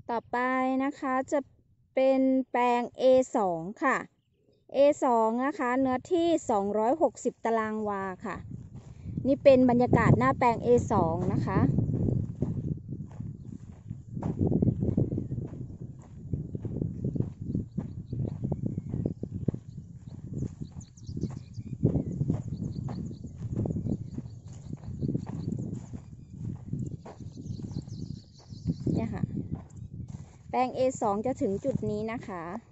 ต่อไปนะคะจะเป็นแปลง A2 ค่ะ A2 นะคะเนื้อที่260ตารางวาค่ะนี่เป็นบรรยากาศหน้าแปลง A2 นะคะเนี่ยค่ะแปลง A2 จะถึงจุดนี้นะคะ